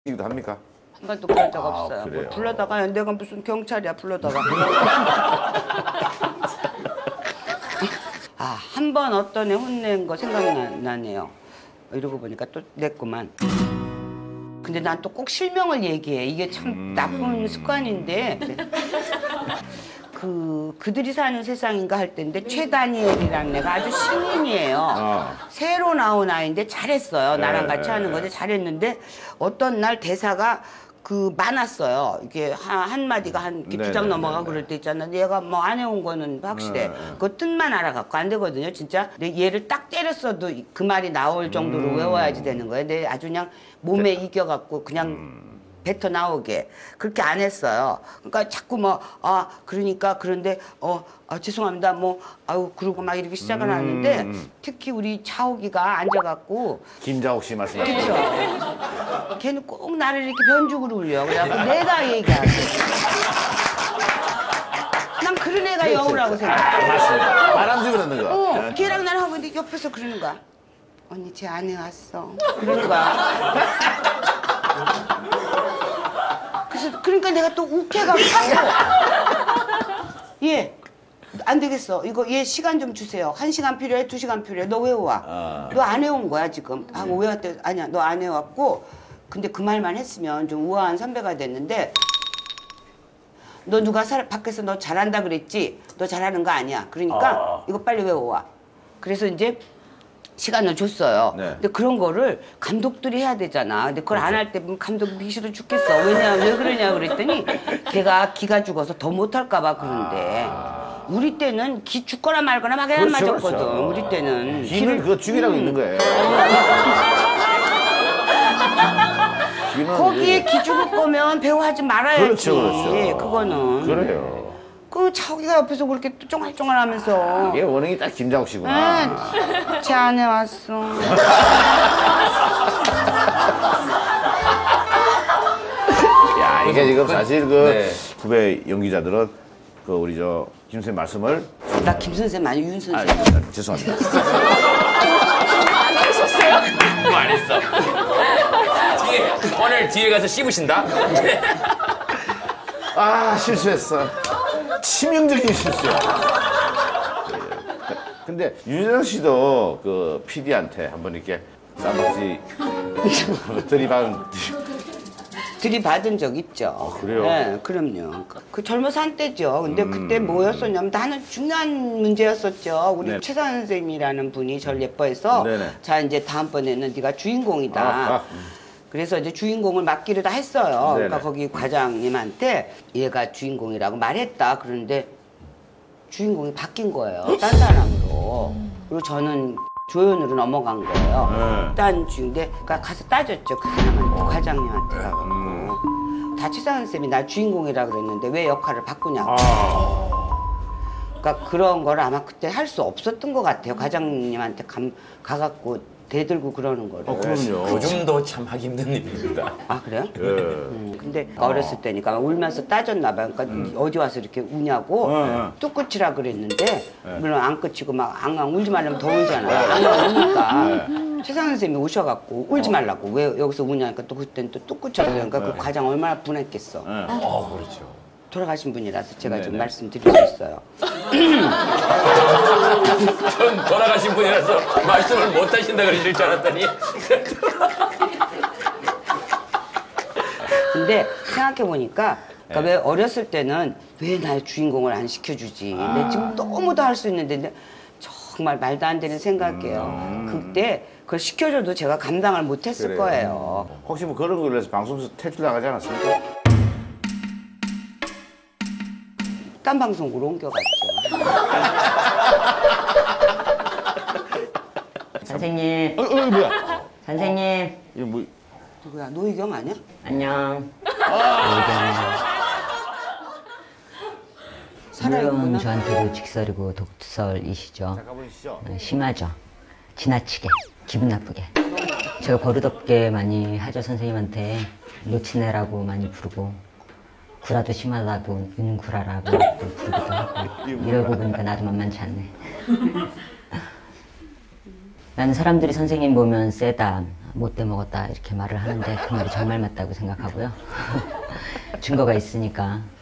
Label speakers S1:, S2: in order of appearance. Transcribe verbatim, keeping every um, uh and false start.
S1: 이기도 합니까?
S2: 한 번도 그런 적
S1: 아,
S2: 없어요.
S1: 그래요?
S2: 뭐 불러다가 내가 무슨 경찰이야 불러다가. 아, 한 번 어떤 애 혼낸 거 생각나네요. 이러고 보니까 또 냈구만. 근데 난 또 꼭 실명을 얘기해. 이게 참
S1: 음...
S2: 나쁜 습관인데. 그 그들이 사는 세상인가 할 때인데 최다니엘이라는 애가 아주 신인이에요. 어. 새로 나온 아이인데 잘했어요. 나랑 같이 하는 건데 잘했는데 어떤 날 대사가 그 많았어요. 이게 한, 한 마디가 한 두 장 넘어가 그럴 때 있잖아. 얘가 뭐 안 해온 거는 확실해. 네. 그 뜻만 알아갖고 안 되거든요, 진짜. 근데 얘를 딱 때렸어도 그 말이 나올 정도로 음. 외워야지 되는 거예요. 근데 아주 그냥 몸에 네. 이겨갖고 그냥. 음. 뱉어 나오게 그렇게 안 했어요. 그러니까 자꾸 뭐 아 그러니까 그런데 어 아, 죄송합니다 뭐 아유 그러고 막 이렇게 시작을 음, 하는데 특히 우리 차옥이가 앉아갖고
S1: 김자옥 씨 말씀하시죠?
S2: 그렇죠. 걔는 꼭 나를 이렇게 변죽으로 울려. 그래갖고 내가 얘기하게. 난 그런 애가 그렇지. 여우라고 생각해.
S1: 맞습니다. 바람쥐 그러는 거.
S2: 어, 걔랑 나랑 하고 있는데 옆에서 그러는 거야. 언니 제 아내 왔어. 그러는 거야. 그래서 그러니까 내가 또 욱해갖고 얘 안 되겠어. 이거 얘 시간 좀 주세요. 한 시간 필요해? 두 시간 필요해? 너 왜 와? 아. 너 안 해온 거야 지금. 아, 왜 왔대? 아니야 너 안 해왔고 근데 그 말만 했으면 좀 우아한 선배가 됐는데 너 누가 사, 밖에서 너 잘한다 그랬지? 너 잘하는 거 아니야. 그러니까 아. 이거 빨리 외워와. 그래서 이제 시간을 줬어요. 네. 근데 그런 거를 감독들이 해야 되잖아. 근데 그걸 안 할 때 감독이 미기 싫어 죽겠어. 왜냐, 왜 그러냐 그랬더니 걔가 기가 죽어서 더 못할까 봐 그런데 아... 우리 때는 기 죽거나 말거나 막 해야 그렇죠, 맞았거든. 그렇죠. 우리 때는.
S1: 기는 그거 죽이라고 음. 있는 거예요.
S2: 거기에 기 죽을 거면 배우 하지 말아야지.
S1: 그렇죠, 그렇죠.
S2: 그거는.
S1: 그래요.
S2: 그 차옥이가 옆에서 그렇게 또 쫑알쫑알 하면서
S1: 이게 원형이 딱 김자옥 씨구나.
S2: 네, 제 아내 왔어.
S1: 야 이게 지금 사실 그 네. 후배 연기자들은 그 우리 저 김 선생 말씀을
S2: 나 김 선생 아니 윤 선생.
S1: 아, 죄송합니다.
S3: 안 하셨어요? 뭐 안 했어. 뒤에 오늘 뒤에 가서 씹으신다.
S1: 아 실수했어. 치명적인 실수야. 근데 윤여정 씨도 그 피디한테 한번 이렇게 쌈박지 들이받은
S2: 들이받은 적 있죠.
S1: 아, 그래요?
S2: 네, 그럼요. 그 젊어서 한때죠. 근데 음... 그때 뭐였었냐면 나는 중요한 문제였었죠. 우리 네네. 최상현 선생님이라는 분이 저를 예뻐해서 네네. 자 이제 다음번에는 네가 주인공이다. 아, 아. 그래서 이제 주인공을 맡기로 다 했어요. 네네. 그러니까 거기 과장님한테 얘가 주인공이라고 말했다. 그런데 주인공이 바뀐 거예요. 딴 사람으로. 그리고 저는 조연으로 넘어간 거예요. 네. 딴 주인데 그러니까 가서 따졌죠. 그 사람한테 과장님한테 가고. 음. 다 최상현 쌤이 나 주인공이라 그랬는데 왜 역할을 바꾸냐고. 아. 그러니까 그런 걸 아마 그때 할 수 없었던 것 같아요. 과장님한테 감, 가갖고 대들고 그러는 거를.
S1: 어, 그럼요.
S3: 요즘도 참 하기 힘든 일입니다.
S2: 아, 그래요?
S1: 예.
S2: 음, 근데 어. 어렸을 때니까 울면서 따졌나 봐요. 그러니까 음. 어디 와서 이렇게 우냐고 어, 뚝 끝이라 그랬는데 네. 물론 안 끝이고 막 앙앙 울지 말라면 더 울잖아요. 앙앙 우니까 네. 최상현 선생님이 오셔갖고 울지 말라고 왜 여기서 우냐니까 또 그때는 또 뚝 끝이었어요. 그러니까 네. 그 과장 얼마나 분했겠어. 네.
S3: 어, 그렇죠.
S2: 돌아가신 분이라서 제가 네네. 좀 말씀드릴 수 있어요.
S3: 전 돌아가신 분이라서 말씀을 못 하신다 그러실 줄 알았더니.
S2: 근데 생각해보니까 그러니까 네. 왜 어렸을 때는 왜 날 주인공을 안 시켜주지. 아. 근데 지금 너무 더 할 수 있는데 정말 말도 안 되는 생각이에요. 음. 그때 그걸 시켜줘도 제가 감당을 못했을 그래요. 거예요.
S1: 혹시 뭐 그런 걸로 해서 방송에서 퇴출나가지 않았습니까?
S2: 딴 방송으로 옮겨갔죠.
S4: 선생님.
S1: 어, 어, 뭐야?
S4: 선생님.
S1: 이거 뭐?
S2: 누구야? 노희경 아니야?
S4: 안녕.
S2: 아
S4: 물론 저한테도 직설이고 독설이시죠.
S1: 잠깐 보시죠.
S4: 네, 심하죠. 지나치게, 기분 나쁘게. 제가 버릇없게 많이 하죠. 선생님한테 놓치네라고 많이 부르고. 구라도 심하다고 은구라라고 부르기도 하고 이러고 보니까 나도 만만치 않네. 나는 사람들이 선생님 보면 세다, 못돼 먹었다 이렇게 말을 하는데 그 말이 정말 맞다고 생각하고요. 증거가 있으니까